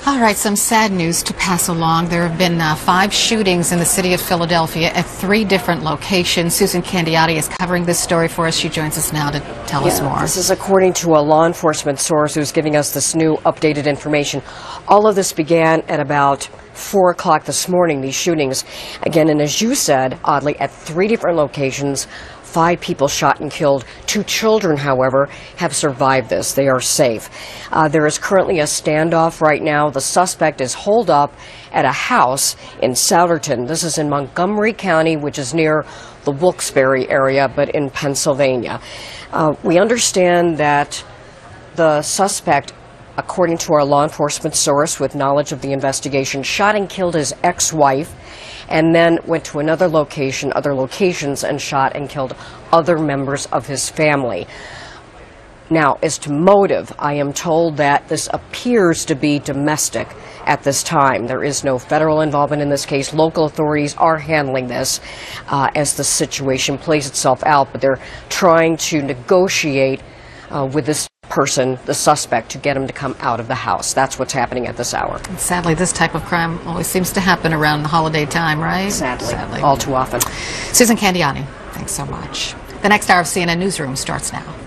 All right, some sad news to pass along. There have been 5 shootings in the city of Philadelphia at 3 different locations. Susan Candiotti is covering this story for us. She joins us now to tell us more. This is according to a law enforcement source who's giving us this new updated information. All of this began at about 4 o'clock this morning, these shootings. Again, and as you said, oddly, at 3 different locations, 5 people shot and killed. 2 children, however, have survived this. They are safe. There is currently a standoff right now. The suspect is holed up at a house in Souderton. This is in Montgomery County, which is near the Wilkes-Barre area, but in Pennsylvania. We understand that the suspect, according to our law enforcement source with knowledge of the investigation, shot and killed his ex-wife and then went to other locations, and shot and killed other members of his family. Now, as to motive, I am told that this appears to be domestic at this time. There is no federal involvement in this case. Local authorities are handling this as the situation plays itself out, but they're trying to negotiate with this person, the suspect, to get him to come out of the house. That's what's happening at this hour. And sadly, this type of crime always seems to happen around the holiday time, right? Sadly. All too often. Susan Candiotti, thanks so much. The next hour of CNN Newsroom starts now.